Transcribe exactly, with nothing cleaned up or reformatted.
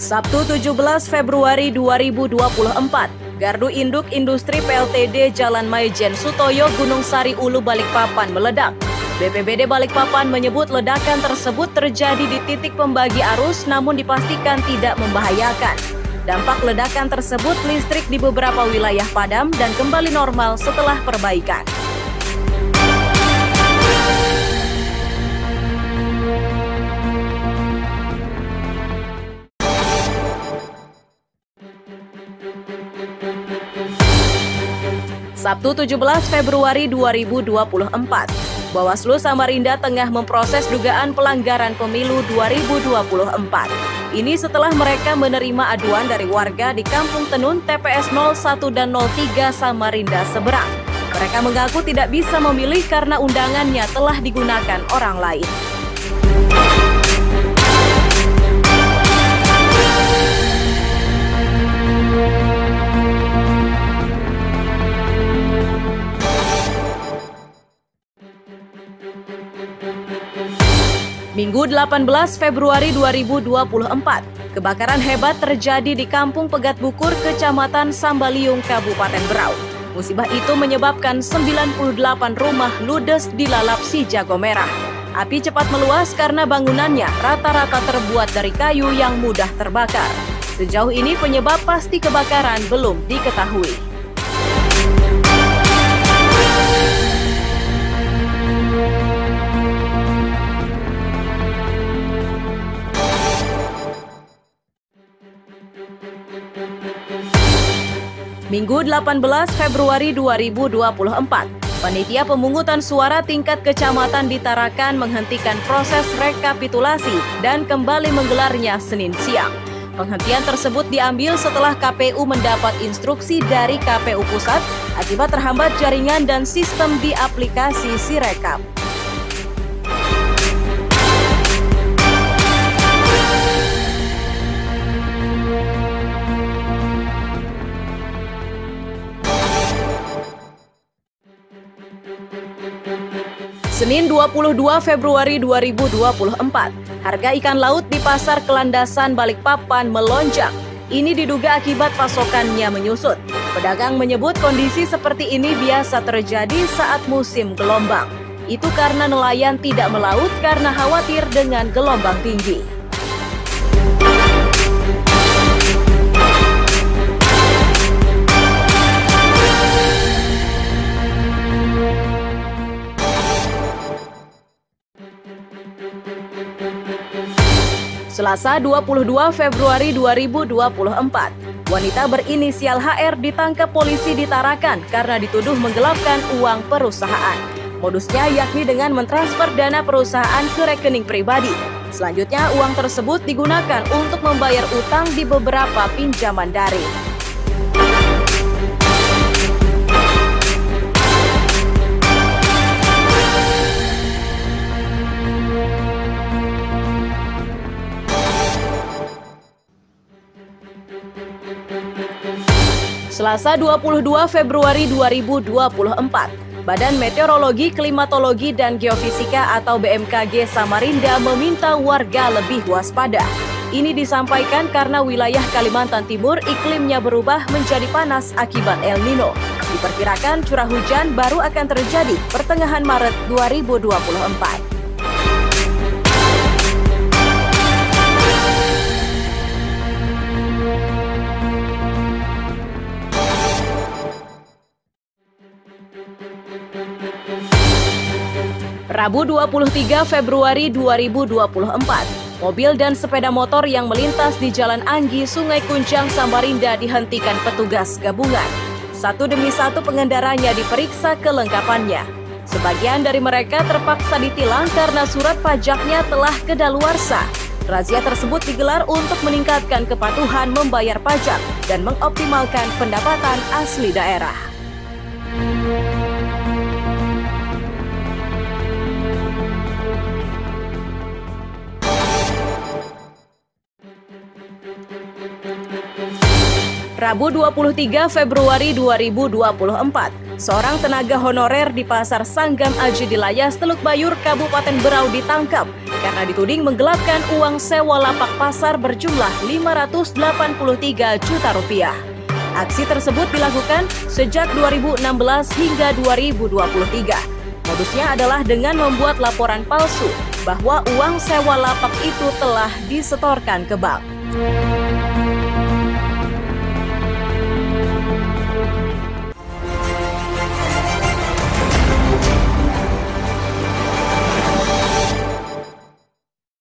Sabtu tujuh belas Februari dua ribu dua puluh empat, Gardu Induk Industri P L T D Jalan Maijen Sutoyo Gunung Sari Ulu Balikpapan meledak. B P B D Balikpapan menyebut ledakan tersebut terjadi di titik pembagi arus namun dipastikan tidak membahayakan. Dampak ledakan tersebut listrik di beberapa wilayah padam dan kembali normal setelah perbaikan. Sabtu tujuh belas Februari dua ribu dua puluh empat, Bawaslu Samarinda tengah memproses dugaan pelanggaran pemilu dua ribu dua puluh empat. Ini setelah mereka menerima aduan dari warga di Kampung Tenun T P S nol satu dan nol tiga Samarinda Seberang. Mereka mengaku tidak bisa memilih karena undangannya telah digunakan orang lain. Minggu delapan belas Februari dua ribu dua puluh empat, kebakaran hebat terjadi di Kampung Pegat Bukur, Kecamatan Sambaliung, Kabupaten Berau. Musibah itu menyebabkan sembilan puluh delapan rumah ludes dilalap si jago merah. Api cepat meluas karena bangunannya rata-rata terbuat dari kayu yang mudah terbakar. Sejauh ini penyebab pasti kebakaran belum diketahui. Minggu delapan belas Februari dua ribu dua puluh empat, Panitia Pemungutan Suara tingkat kecamatan di Tarakan menghentikan proses rekapitulasi dan kembali menggelarnya Senin siang. Penghentian tersebut diambil setelah K P U mendapat instruksi dari K P U Pusat akibat terhambat jaringan dan sistem di aplikasi Sirekap. Senin dua puluh dua Februari dua ribu dua puluh empat, harga ikan laut di Pasar Kelandasan Balikpapan melonjak. Ini diduga akibat pasokannya menyusut. Pedagang menyebut kondisi seperti ini biasa terjadi saat musim gelombang. Itu karena nelayan tidak melaut karena khawatir dengan gelombang tinggi. Selasa dua puluh dua Februari dua ribu dua puluh empat, wanita berinisial H R ditangkap polisi di Tarakan karena dituduh menggelapkan uang perusahaan. Modusnya yakni dengan mentransfer dana perusahaan ke rekening pribadi. Selanjutnya uang tersebut digunakan untuk membayar utang di beberapa pinjaman daring. Selasa dua puluh dua Februari dua ribu dua puluh empat, Badan Meteorologi, Klimatologi, dan Geofisika atau B M K G Samarinda meminta warga lebih waspada. Ini disampaikan karena wilayah Kalimantan Timur iklimnya berubah menjadi panas akibat El Nino. Diperkirakan curah hujan baru akan terjadi pertengahan Maret dua ribu dua puluh empat. Rabu dua puluh tiga Februari dua ribu dua puluh empat, mobil dan sepeda motor yang melintas di Jalan Anggi, Sungai Kunjang, Samarinda dihentikan petugas gabungan. Satu demi satu pengendaranya diperiksa kelengkapannya. Sebagian dari mereka terpaksa ditilang karena surat pajaknya telah kedaluarsa. Razia tersebut digelar untuk meningkatkan kepatuhan membayar pajak dan mengoptimalkan pendapatan asli daerah. Rabu dua puluh tiga Februari dua ribu dua puluh empat, Seorang tenaga honorer di Pasar Sanggam Aji di Layas, Teluk Bayur, Kabupaten Berau ditangkap karena dituding menggelapkan uang sewa lapak pasar berjumlah lima ratus delapan puluh tiga juta rupiah. Aksi tersebut dilakukan sejak dua ribu enam belas hingga dua ribu dua puluh tiga. Modusnya adalah dengan membuat laporan palsu bahwa uang sewa lapak itu telah disetorkan ke bank.